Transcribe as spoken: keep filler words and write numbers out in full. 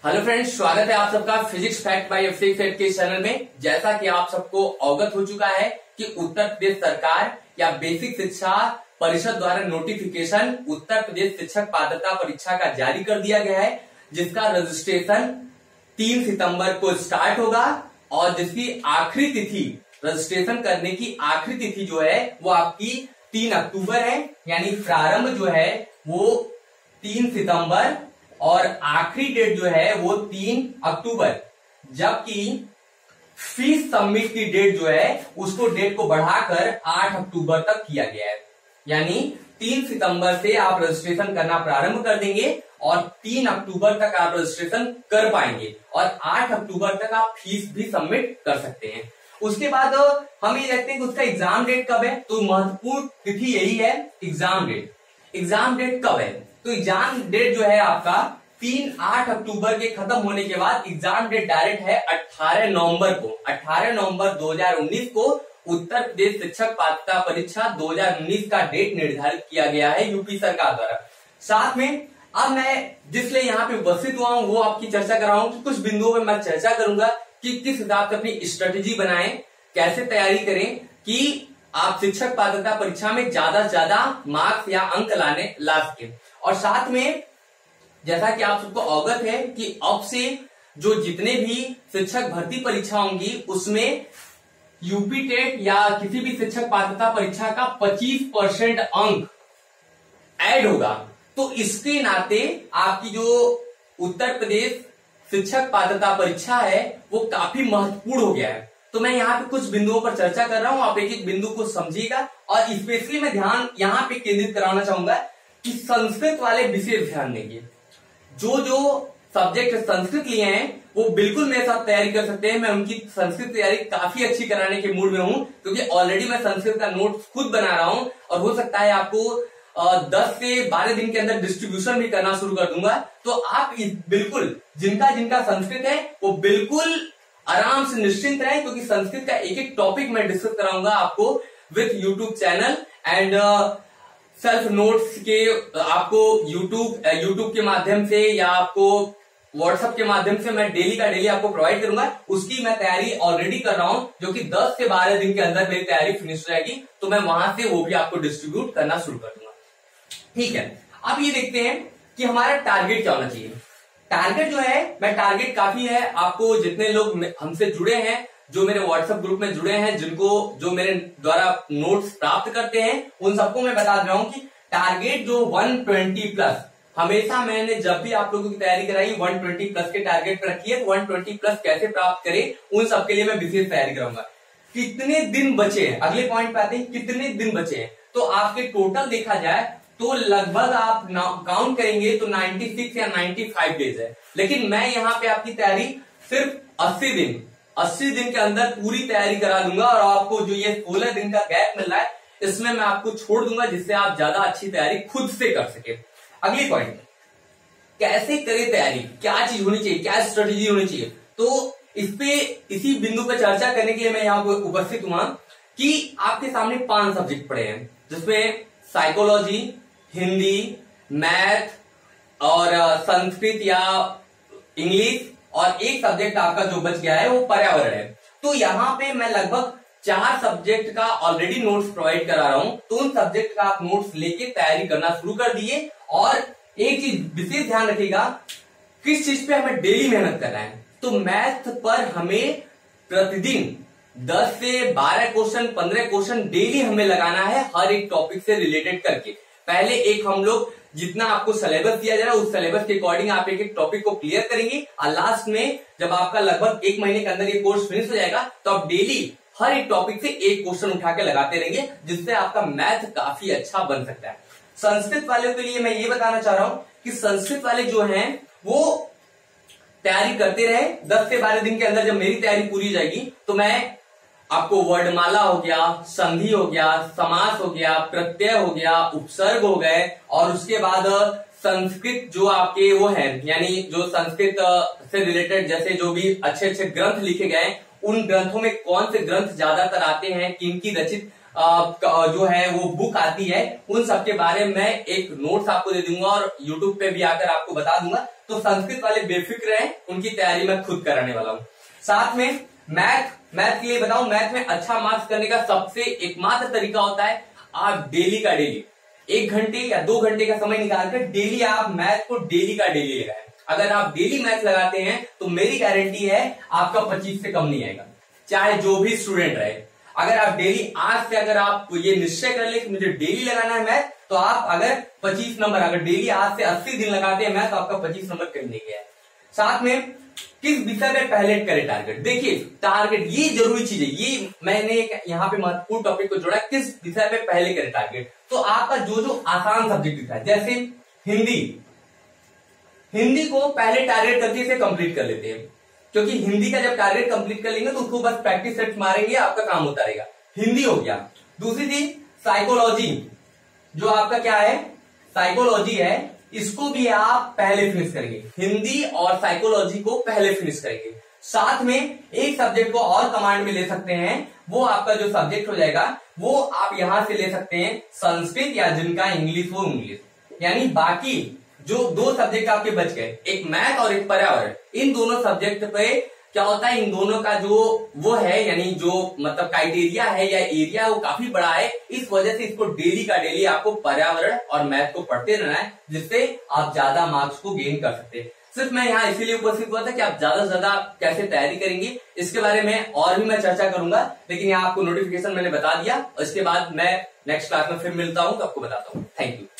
Hello friends, स्वागत है आप सबका physics fact by physics fact के चैनल में। जैसा कि आप सबको अवगत हो चुका है कि उत्तर प्रदेश सरकार या बेसिक शिक्षा परिषद द्वारा नोटिफिकेशन उत्तर प्रदेश शिक्षक पात्रता परीक्षा का जारी कर दिया गया है, जिसका रजिस्ट्रेशन तीन सितंबर को स्टार्ट होगा और जिसकी आखिरी तिथि रजिस्ट्रेशन करने की आखिरी तिथि जो है वो आपकी तीन अक्टूबर है। यानी प्रारंभ जो है वो तीन सितंबर और आखिरी डेट जो है वो तीन अक्टूबर, जबकि फीस सबमिट की डेट जो है उसको डेट को बढ़ाकर आठ अक्टूबर तक किया गया है। यानी तीन सितंबर से आप रजिस्ट्रेशन करना प्रारंभ कर देंगे और तीन अक्टूबर तक आप रजिस्ट्रेशन कर पाएंगे और आठ अक्टूबर तक आप फीस भी सबमिट कर सकते हैं। उसके बाद हम ये देखते हैं कि उसका एग्जाम डेट कब है। तो महत्वपूर्ण तिथि यही है, एग्जाम डेट। एग्जाम डेट कब है? तो एग्जाम डेट जो है आपका तीन आठ अक्टूबर के खत्म होने के बाद एग्जाम डेट डायरेक्ट है अठारह नवंबर को। अठारह नवंबर दो हज़ार उन्नीस को उत्तर प्रदेश शिक्षक पात्रता परीक्षा दो हज़ार उन्नीस का डेट निर्धारित किया गया है यूपी सरकार द्वारा। साथ में अब मैं जिसलिए यहाँ पे उपस्थित हुआ हूँ वो आपकी चर्चा कर रहा हूँ कि कुछ बिंदुओं में मैं चर्चा करूंगा कि किस हिसाब से अपनी स्ट्रेटेजी बनाएं, कैसे तैयारी करें कि आप शिक्षक पात्रता परीक्षा में ज्यादा से ज्यादा मार्क्स या अंक लाने ला सके। और साथ में जैसा कि आप सबको अवगत है कि अब से जो जितने भी शिक्षक भर्ती परीक्षा होंगी उसमें यूपी टेट या किसी भी शिक्षक पात्रता परीक्षा का पच्चीस परसेंट अंक ऐड होगा। तो इसके नाते आपकी जो उत्तर प्रदेश शिक्षक पात्रता परीक्षा है वो काफी महत्वपूर्ण हो गया है। तो मैं यहाँ पे कुछ बिंदुओं पर चर्चा कर रहा हूं, आप एक एक बिंदु को समझिएगा और स्पेशली मैं ध्यान यहाँ पे केंद्रित कराना चाहूंगा कि संस्कृत वाले विशेष ध्यान देंगे। जो जो सब्जेक्ट संस्कृत लिए हैं वो बिल्कुल मेरे साथ तैयारी कर सकते हैं। मैं उनकी संस्कृत तैयारी काफी अच्छी कराने के मूड में हूं, क्योंकि ऑलरेडी मैं संस्कृत का नोट खुद बना रहा हूं और हो सकता है आपको दस से बारह दिन के अंदर डिस्ट्रीब्यूशन भी करना शुरू कर दूंगा। तो आप बिल्कुल जिनका जिनका संस्कृत है वो बिल्कुल आराम से निश्चिंत रहे, क्योंकि संस्कृत का एक एक टॉपिक मैं डिस्कस कराऊंगा आपको with YouTube channel and self notes के। आपको यूट्यूब यूट्यूब के माध्यम से या आपको व्हाट्सएप के माध्यम से मैं डेली का डेली आपको प्रोवाइड करूंगा। उसकी मैं तैयारी ऑलरेडी कर रहा हूं, जो कि दस से बारह दिन के अंदर मेरी तैयारी फिनिश हो जाएगी। तो मैं वहां से वो भी आपको डिस्ट्रीब्यूट करना शुरू कर दूंगा। ठीक है, अब ये देखते हैं कि हमारा टारगेट क्या होना चाहिए। टारगेट जो है, मैं टारगेट काफी है आपको जितने लोग हमसे जुड़े हैं, जो मेरे व्हाट्सएप ग्रुप में जुड़े हैं, जिनको जो मेरे द्वारा नोट्स प्राप्त करते हैं, उन सबको मैं बता दे रहा हूं कि टारगेट जो एक सौ बीस प्लस, हमेशा मैंने जब भी आप लोगों की तैयारी कराई एक सौ बीस प्लस के टारगेट पर रखी है। तो एक सौ बीस प्लस कैसे प्राप्त करें उन सबके लिए मैं विशेष तैयारी कराऊंगा। कितने दिन बचे हैं, अगले पॉइंट पे आते हैं, कितने दिन बचे हैं। तो आपके टोटल देखा जाए तो लगभग आप काउंट करेंगे तो छियानवे या पचानवे डेज है, लेकिन मैं यहाँ पे आपकी तैयारी सिर्फ अस्सी दिन अस्सी दिन के अंदर पूरी तैयारी करा दूंगा और आपको जो ये सोलह दिन का गैप मिल रहा है इसमें मैं आपको छोड़ दूंगा, जिससे आप ज्यादा अच्छी तैयारी खुद से कर सके। अगली पॉइंट, कैसे करें तैयारी, क्या चीज होनी चाहिए, क्या स्ट्रेटेजी होनी चाहिए। तो इस पे इसी बिंदु पर चर्चा करने के लिए मैं यहाँ पर उपस्थित हुआ कि आपके सामने पांच सब्जेक्ट पड़े हैं, जिसमें साइकोलॉजी, हिंदी, मैथ और संस्कृत या इंग्लिश, और एक सब्जेक्ट आपका जो बच गया है वो पर्यावरण है। तो यहाँ पे मैं लगभग चार सब्जेक्ट का ऑलरेडी नोट्स प्रोवाइड करा रहा हूं। तो उन सब्जेक्ट का आप नोट्स लेके तैयारी करना शुरू कर दिए। और एक चीज विशेष ध्यान रखिएगा, किस चीज पे हमें डेली मेहनत करना है। तो मैथ पर हमें प्रतिदिन दस से बारह क्वेश्चन, पंद्रह क्वेश्चन डेली हमें लगाना है, हर एक टॉपिक से रिलेटेड करके। पहले एक हम लोग जितना आपको सिलेबस दिया जा रहा है उस सिलेबस के अकॉर्डिंग आप एक एक टॉपिक को क्लियर करेंगे और लास्ट में जब आपका लगभग एक महीने के अंदर ये कोर्स फिनिश हो जाएगा तो आप डेली हर एक टॉपिक से एक क्वेश्चन उठा के लगाते रहेंगे, जिससे आपका मैथ काफी अच्छा बन सकता है। संस्कृत वालों के लिए मैं ये बताना चाह रहा हूं कि संस्कृत वाले जो हैं वो तैयारी करते रहे। दस से बारह दिन के अंदर जब मेरी तैयारी पूरी हो जाएगी तो मैं आपको वर्णमाला हो गया, संधि हो गया, समास हो गया, प्रत्यय हो गया, उपसर्ग हो गए, और उसके बाद संस्कृत जो आपके वो है, यानी जो संस्कृत से रिलेटेड जैसे जो भी अच्छे अच्छे ग्रंथ लिखे गए उन ग्रंथों में कौन से ग्रंथ ज्यादातर आते हैं, किनकी रचित जो है वो बुक आती है, उन सब के बारे में मैं एक नोट्स आपको दे दूंगा और यूट्यूब पे भी आकर आपको बता दूंगा। तो संस्कृत वाले बेफिक्र हैं, उनकी तैयारी मैं खुद कराने वाला हूँ। साथ में मैथ मैथ के लिए बताऊं, मैथ में अच्छा मार्क्स करने का सबसे एकमात्र तरीका होता है आप डेली का डेली एक घंटे या दो घंटे का समय निकालकर डेली आप मैथ को डेली का डेली लगाएं। अगर आप डेली मैथ लगाते हैं तो मेरी गारंटी है आपका पच्चीस से कम नहीं आएगा, चाहे जो भी स्टूडेंट रहे। अगर आप डेली आज से अगर आप ये निश्चय कर ले कि मुझे डेली लगाना है मैथ, तो आप अगर पच्चीस नंबर अगर डेली आज से अस्सी दिन लगाते हैं मैथ, तो आपका पच्चीस नंबर कहीं नहीं गया है। साथ में किस विषय में पहले करें टारगेट, देखिए टारगेट ये जरूरी चीज है, ये मैंने यहाँ पे महत्वपूर्ण टॉपिक को जोड़ा, किस विषय में पहले करें टारगेट। तो आपका जो जो आसान सब्जेक्ट दिखता है, जैसे हिंदी हिंदी को पहले टारगेट करके इसे कंप्लीट कर लेते हैं, क्योंकि हिंदी का जब टारगेट कंप्लीट कर लेंगे तो उसको बस प्रैक्टिस सेट मारेंगे, आपका काम होता रहेगा। हिंदी हो गया। दूसरी चीज साइकोलॉजी, जो आपका क्या है साइकोलॉजी है, इसको भी आप पहले फिनिश करेंगे, हिंदी और साइकोलॉजी को पहले फिनिश करेंगे। साथ में एक सब्जेक्ट को और कमांड में ले सकते हैं, वो आपका जो सब्जेक्ट हो जाएगा वो आप यहां से ले सकते हैं संस्कृत, या जिनका इंग्लिश हो इंग्लिश, यानी बाकी जो दो सब्जेक्ट आपके बच गए, एक मैथ और एक पर्यावरण, इन दोनों सब्जेक्ट पे क्या होता है, इन दोनों का जो वो है यानी जो मतलब क्राइटेरिया है या एरिया वो काफी बड़ा है, इस वजह से इसको डेली का डेली आपको पर्यावरण और मैथ को पढ़ते रहना है, जिससे आप ज्यादा मार्क्स को गेन कर सकते हैं। सिर्फ मैं यहाँ इसीलिए उपस्थित हुआ था कि आप ज्यादा से ज्यादा कैसे तैयारी करेंगे इसके बारे में और भी मैं चर्चा करूंगा, लेकिन यहाँ आपको नोटिफिकेशन मैंने बता दिया और इसके बाद मैं नेक्स्ट क्लास में फिर मिलता हूँ तो आपको बताता हूँ। Thank you.